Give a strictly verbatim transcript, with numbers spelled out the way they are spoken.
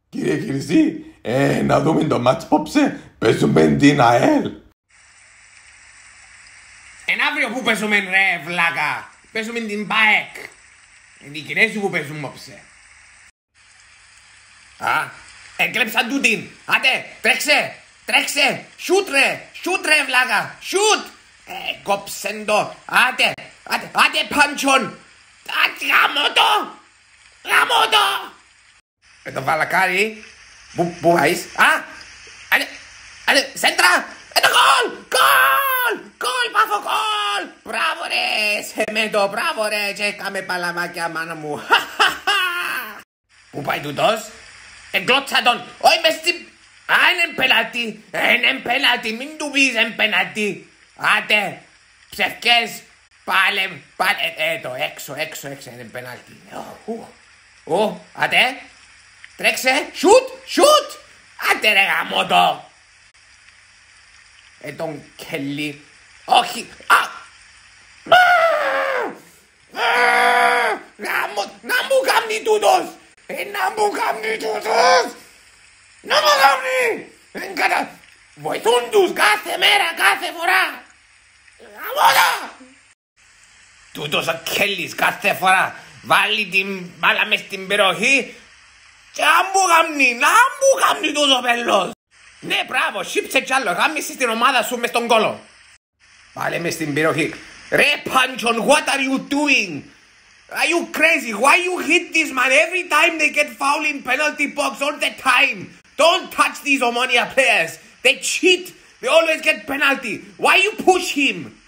Κύριε Χρυσή, ε, να δούμε το μάτς πόψε. Παίζουμε την ΑΕΛ. Εν αύριο που παίζουμε ρε βλάκα. Παίζουμε την ΠΑΕΚ. Είναι οι Κινέζοι που παίζουν μόψε. Α, εκλέψαν τούτην. Άτε, τρέξε, τρέξε. Σούτ ρε, σούτ ρε βλάκα. Σούτ. Ε, κόψεν το. Άτε, άτε, άτε πάντσον. Άτε, γαμώ το. Γαμώ το. Ε, το βαλακάρι. Πού, πού πάεις. Α, άτε, άτε, σέντρα. Ε, το γκολ, γκολ, γκολ, Παφο, γκολ. Μπράβο ρε, σε με το, μπράβο ρε. Και έκαμε παλαμάκια μάνα μου. Πού πάει τούτος. Εγκλώτσα τον. Όχι μες στην... Α, είναι πέναλτι. Είναι πέναλτι. Μην του πεις είναι πέναλτι. Άτε. Ψευκές. Πάλε. Πάλε. Ε, το έξω, έξω, έξω. Είναι πέναλτι. Ου. Άτε. Τρέξε. Σούτ. Σούτ. Άτε ρε γαμώτο. Ε, τον κελί. Όχι. Α. Γαμώ. Να μου κάνει τούτος. Ε, να μου κάνει τούτος! Να μου κάνει! Εν κατα... Βοηθούν τους κάθε μέρα, κάθε φορά! Αμότα! Τούτος ο Κέλλης κάθε φορά βάλει την μπάλα μες στην περιοχή και να μου κάνει, να μου κάνει τούτο πέλος! Ναι, μπράβο, σύψε κι άλλο, γάμισε στην ομάδα σου μες τον κόλο! Βάλε μες στην περιοχή. Ρε Πάντσον, what are you doing? Are you crazy? Why you hit this man every time they get foul in penalty box all the time? Don't touch these Omonoia players. They cheat. They always get penalty. Why you push him?